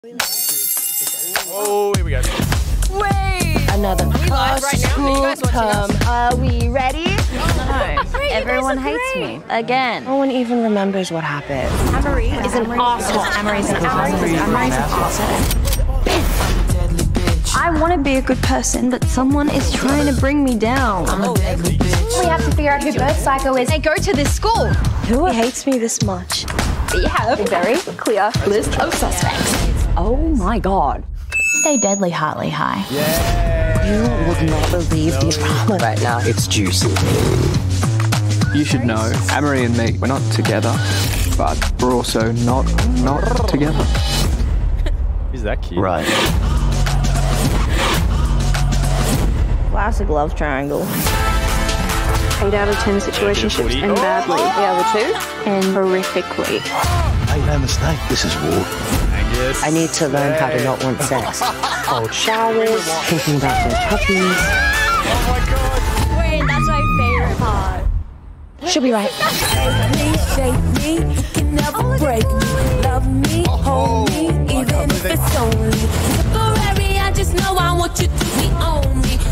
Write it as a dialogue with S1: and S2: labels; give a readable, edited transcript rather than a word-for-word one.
S1: Oh, here we go.
S2: Wait!
S3: Another
S2: live right now? Are you guys watching us?
S3: Are we ready?
S2: No.
S3: Everyone hates me. Again. No one even remembers what happened.
S2: Amory is an asshole.
S3: Amory's an asshole. I want to be a good person, but someone is trying to bring me down.
S2: We have to figure out who Birth Psycho is and go to this school.
S3: Who hates me this much?
S2: We have a very clear list of suspects.
S3: Oh my god. Stay deadly Hartley high.
S1: Yeah.
S3: You would not believe the drama right now.
S4: It's juicy.
S5: You should know, Amory and me, we're not together, but we're also not together.
S1: Who's that kid?
S4: Right.
S3: Classic love triangle.
S6: 8 out of 10 situationships end badly. The other 2 end horrifically.
S4: Make no mistake, this is war.
S1: Angus.
S3: I need to learn how to not want sex. Cold showers, thinking about their puppies.
S1: Oh my god.
S2: Wait, that's my favorite part.
S3: She'll be right.
S7: Shake me, you can never break me. Love me, hold me, even if it's only temporary. I just know I want you to be on me.